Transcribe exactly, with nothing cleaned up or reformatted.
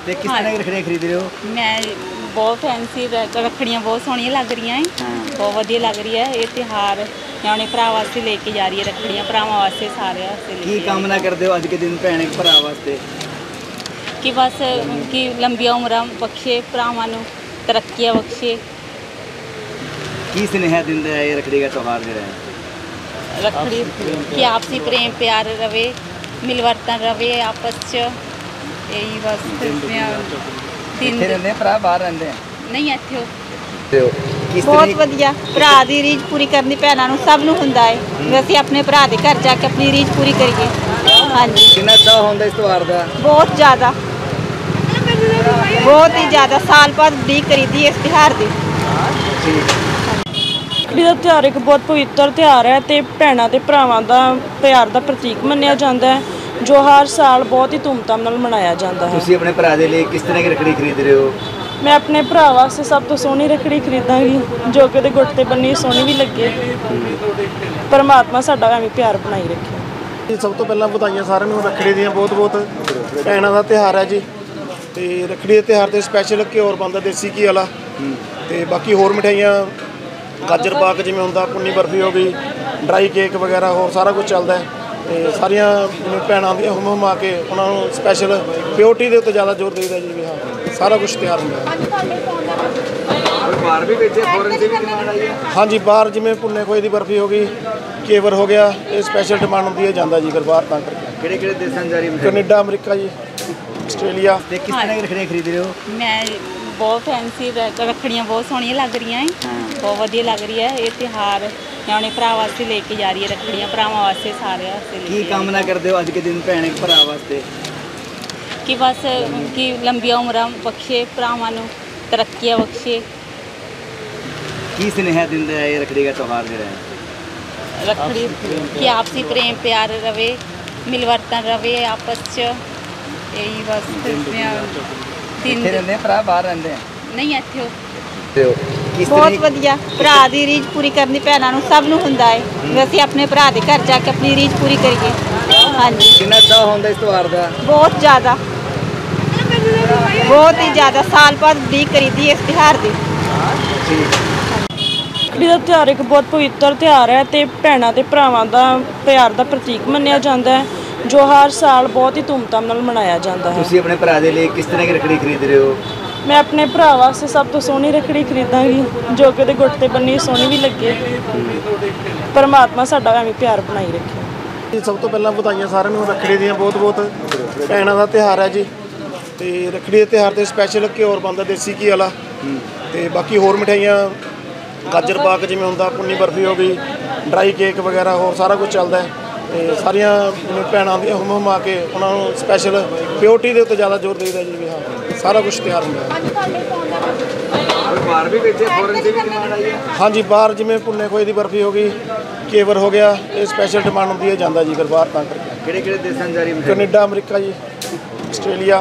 ਤੇ ਕਿਸ ਤਰ੍ਹਾਂ ਦੀ ਰੱਖੜੀਆਂ ਖਰੀਦ ਰਹੇ ਹੋ? मैं बहुत फैंसी रखड़ियाँ बहुत सोहनियां लग रही हैं, बहुत वधिया लग रही है। ये त्यौहार मैं अपने भरा वास्ते लेके जा रही है, रखड़ियाँ भरावां वास्ते सारे वास्ते की कामना करते हो अज के दिन भैन भरा वास्ते? कि बस कि लंबिया उम्र बख्शे, भरावां नूं तरक्कियां बख्शे। की स्नेहा दिंदा है ये रखड़ी का त्यौहार जो है? रखड़ी कि आपसी प्रेम प्यार रवे, मिलवर्तन रवे आपस च, यही बस दिन ਇੱਥੇ ਰਹਿੰਦੇ ਭਰਾ ਬਾਹਰ ਰਹਿੰਦੇ ਆ? नहीं इत्थे ਕਿਸ ਬਹੁਤ ਤਰੀਕੇ ਵਧੀਆ। ਭਰਾ ਦੀ ਰੀਝ ਪੂਰੀ ਕਰਨੀ ਭੈਣਾਂ ਨੂੰ ਸਭ ਨੂੰ ਹੁੰਦਾ ਹੈ ਵੀ ਅਸੀਂ ਆਪਣੇ ਭਰਾ ਦੇ ਘਰ ਜਾ ਕੇ ਆਪਣੀ ਰੀਝ ਪੂਰੀ ਕਰੀਏ। ਹਾਂਜੀ, ਕਿੰਨਾ ਚਾਅ ਹੁੰਦਾ ਇਸ ਤਿਉਹਾਰ ਦਾ? ਬਹੁਤ ਜ਼ਿਆਦਾ, ਬਹੁਤ ਹੀ ਜ਼ਿਆਦਾ। ਸਾਲ ਬਾਅਦ ਉਡੀਕ ਕਰੀਦੀ ਇਸ ਤਿਉਹਾਰ ਦੀ। ਰੱਖੜੀ ਦਾ ਤਿਉਹਾਰ ਇੱਕ ਬਹੁਤ ਪਵਿੱਤਰ ਤਿਉਹਾਰ ਹੈ ਤੇ ਭੈਣਾਂ ਤੇ ਭਰਾਵਾਂ ਦਾ ਪਿਆਰ ਦਾ ਪ੍ਰਤੀਕ ਮੰਨਿਆ ਜਾਂਦਾ ਹੈ, ਜੋ ਹਰ ਸਾਲ ਬਹੁਤ ਹੀ ਧੂਮਧਾਮ ਨਾਲ ਮਨਾਇਆ ਜਾਂਦਾ ਹੈ। ਤੁਸੀਂ ਆਪਣੇ ਭਰਾ ਦੇ ਲਈ ਕਿਸ ਤਰ੍ਹਾਂ ਦੀ ਰੱਖੜੀ ਖਰੀਦ ਰਹੇ ਹੋ? ਮੈਂ ਆਪਣੇ ਭਰਾ ਵਾਸਤੇ ਸਭ ਤੋਂ ਸੋਹਣੀ ਰੱਖੜੀ ਖਰੀਦਾਂਗੀ, ਜੋ ਕਿ ਉਹਦੇ ਗੁੱਟ ਤੇ ਬੰਨੀ ਸੋਹਣੀ ਵੀ ਲੱਗੇ। ਪਰਮਾਤਮਾ ਸਾਡਾ ਐਵੇਂ ਪਿਆਰ ਬਣਾਈ ਰੱਖੇ। ਸਭ ਤੋਂ ਪਹਿਲਾਂ ਵਧਾਈਆਂ ਸਾਰਿਆਂ ਨੂੰ ਰੱਖੜੀ ਦੀਆਂ ਬਹੁਤ ਬਹੁਤ। ਭੈਣਾਂ ਦਾ ਤਿਉਹਾਰ ਹੈ ਜੀ, ਤੇ ਰੱਖੜੀ ਦੇ ਤਿਉਹਾਰ ਤੇ ਸਪੈਸ਼ਲ ਘਿਓ ਬਣਦਾ ਦੇਸੀ ਘੀ ਵਾਲਾ, ਤੇ ਬਾਕੀ ਹੋਰ ਮਠਿਆਈਆਂ ਗਾਜਰ ਪਾਕ ਜਿਵੇਂ ਹੁੰਦਾ, ਪੁੰਨੀ ਬਰਫੀ ਹੋ ਗਈ, ਡਰਾਈ ਕੇਕ ਵਗੈਰਾ, ਹੋਰ ਸਾਰਾ ਕੁਝ ਚੱਲਦਾ ਹੈ। ਤੇ ਸਾਰੀਆਂ ਜਿਵੇਂ ਭੈਣਾਂ ਦੀਆਂ ਹੁਮ ਹੁਮਾ ਕੇ ਉਹਨਾਂ ਨੂੰ ਸਪੈਸ਼ਲ ਪਿਓਰਟੀ ਦੇ ਉੱਤੇ ਜ਼ਿਆਦਾ ਜ਼ੋਰ ਦੇਈਦਾ ਜੀ ਵੀ ਹਾਂ ਸਾਰਾ ਕੁਝ ਤਿਆਰ ਹੁੰਦਾ ਹੈ। ਬਾਹਰ ਵੀ ਭੇਜੇ, ਫੋਰਨ ਦੀ ਵੀ ਡਿਮਾਂਡ ਆਈ ਹੈ? ਹਾਂਜੀ, ਬਾਹਰ ਜਿਵੇਂ ਭੁੰਨੇ ਖੋਏ ਦੀ ਬਰਫੀ ਹੋ ਗਈ, ਕੇਵਰ ਹੋ ਗਿਆ, ਇਹ ਸਪੈਸ਼ਲ ਡਿਮਾਂਡ ਹੁੰਦੀ ਹੈ ਜਾਂਦਾ ਜੀ ਬਾਹਰ ਤਾਂ ਕਰਕੇ। ਕਿਹੜੇ ਕਿਹੜੇ ਦੇਸ਼ਾਂ ਜਾਰੀ? ਕੈਨੇਡਾ, ਅਮਰੀਕਾ ਜੀ, ਆਸਟ੍ਰੇਲੀਆ। ਤੇ ਕਿਸ ਤਰ੍ਹਾਂ ਦੀ ਰੱਖੜੀਆਂ ਖਰੀਦ ਰਹੇ ਹੋ? मैं बहुत फैंसी रखड़ियाँ बहुत सोहनियां लग रही हैं, बहुत वधिया लग रही है। ये त्यौहार मैं अपने भरा वास्ते लेके जा रही है, रखड़ियाँ भरावां वास्ते सारे वास्ते की कामना करते हो अज के दिन भैन भरा वास्ते? कि बस कि लंबिया उम्र बख्शे, भरावां नूं तरक्कियां बख्शे। की स्नेहा दिंदा है ये रखड़ी का त्यौहार जो है? रखड़ी कि आपसी प्रेम प्यार रवे, मिलवर्तन रवे आपस च, यही बस दिन ਇੱਥੇ ਰਹਿੰਦੇ ਭਰਾ ਬਾਹਰ ਰਹਿੰਦੇ ਆ? नहीं इत्थे ਕਿਸ ਬਹੁਤ ਤਰੀਕੇ ਵਧੀਆ। ਭਰਾ ਦੀ ਰੀਝ ਪੂਰੀ ਕਰਨੀ ਭੈਣਾਂ ਨੂੰ ਸਭ ਨੂੰ ਹੁੰਦਾ ਹੈ ਵੀ ਅਸੀਂ ਆਪਣੇ ਭਰਾ ਦੇ ਘਰ ਜਾ ਕੇ ਆਪਣੀ ਰੀਝ ਪੂਰੀ ਕਰੀਏ। ਹਾਂਜੀ, ਕਿੰਨਾ ਚਾਅ ਹੁੰਦਾ ਇਸ ਤਿਉਹਾਰ ਦਾ? ਬਹੁਤ ਜ਼ਿਆਦਾ, ਬਹੁਤ ਹੀ ਜ਼ਿਆਦਾ। ਸਾਲ ਬਾਅਦ ਉਡੀਕ ਕਰੀਦੀ ਇਸ ਤਿਉਹਾਰ ਦੀ। ਰੱਖੜੀ ਦਾ ਤਿਉਹਾਰ ਇੱਕ ਬਹੁਤ ਪਵਿੱਤਰ ਤਿਉਹਾਰ ਹੈ ਤੇ ਭੈਣਾਂ ਤੇ ਭਰਾਵਾਂ ਦਾ ਪਿਆਰ ਦਾ ਪ੍ਰਤੀਕ ਮੰਨਿਆ ਜਾਂਦਾ ਹੈ, ਜੋ ਹਰ ਸਾਲ ਬਹੁਤ ਹੀ ਧੂਮਧਾਮ ਨਾਲ ਮਨਾਇਆ ਜਾਂਦਾ ਹੈ। ਤੁਸੀਂ ਆਪਣੇ ਭਰਾ ਦੇ ਲਈ ਕਿਸ ਤਰ੍ਹਾਂ ਦੀ ਰੱਖੜੀ ਖਰੀਦ ਰਹੇ ਹੋ? ਮੈਂ ਆਪਣੇ ਭਰਾ ਵਾਸਤੇ ਸਭ ਤੋਂ ਸੋਹਣੀ ਰੱਖੜੀ ਖਰੀਦਾਂਗੀ, ਜੋ ਕਿ ਉਹਦੇ ਗੁੱਟ ਤੇ ਬੰਨੀ ਸੋਹਣੀ ਵੀ ਲੱਗੇ। ਪਰਮਾਤਮਾ ਸਾਡਾ ਐਵੇਂ ਪਿਆਰ ਬਣਾਈ ਰੱਖੇ। ਸਭ ਤੋਂ ਪਹਿਲਾਂ ਵਧਾਈਆਂ ਸਾਰਿਆਂ ਨੂੰ ਰੱਖੜੀ ਦੀਆਂ ਬਹੁਤ ਬਹੁਤ। ਭੈਣਾਂ ਦਾ ਤਿਉਹਾਰ ਹੈ ਜੀ, ਤੇ ਰੱਖੜੀ ਦੇ ਤਿਉਹਾਰ ਤੇ ਸਪੈਸ਼ਲ ਘਿਓ ਬਣਦਾ ਦੇਸੀ ਘੀ ਵਾਲਾ, ਤੇ ਬਾਕੀ ਹੋਰ ਮਠਿਆਈਆਂ ਗਾਜਰ ਪਾਕ ਜਿਵੇਂ ਹੁੰਦਾ, ਪੁੰਨੀ ਬਰਫੀ ਹੋ ਗਈ, ਡਰਾਈ ਕੇਕ ਵਗੈਰਾ, ਹੋਰ ਸਾਰਾ ਕੁਝ ਚੱਲਦਾ ਹੈ। ਤੇ ਸਾਰੀਆਂ ਜਿਵੇਂ ਭੈਣਾਂ ਦੀਆਂ ਹੁਮ ਹੁਮਾ ਕੇ ਉਹਨਾਂ ਨੂੰ ਸਪੈਸ਼ਲ ਪਿਓਰਟੀ ਦੇ ਉੱਤੇ ਜ਼ਿਆਦਾ ਜ਼ੋਰ ਦੇਈਦਾ ਜੀ ਵੀ ਹਾਂ ਸਾਰਾ ਕੁਝ ਤਿਆਰ ਹੁੰਦਾ ਹੈ। ਬਾਹਰ ਵੀ ਭੇਜੇ, ਫੋਰਨ ਦੀ ਵੀ ਡਿਮਾਂਡ ਆਈ ਹੈ? ਹਾਂਜੀ, ਬਾਹਰ ਜਿਵੇਂ ਭੁੰਨੇ ਖੋਏ ਦੀ ਬਰਫੀ ਹੋ ਗਈ, ਕੇਵਰ ਹੋ ਗਿਆ, ਇਹ ਸਪੈਸ਼ਲ ਡਿਮਾਂਡ ਹੁੰਦੀ ਹੈ ਜਾਂਦਾ ਜੀ ਬਾਹਰ ਤਾਂ ਕਰਕੇ। ਕਿਹੜੇ ਕਿਹੜੇ ਦੇਸ਼ਾਂ ਜਾਰੀ? ਕੈਨੇਡਾ, ਅਮਰੀਕਾ ਜੀ, ਆਸਟ੍ਰੇਲੀਆ।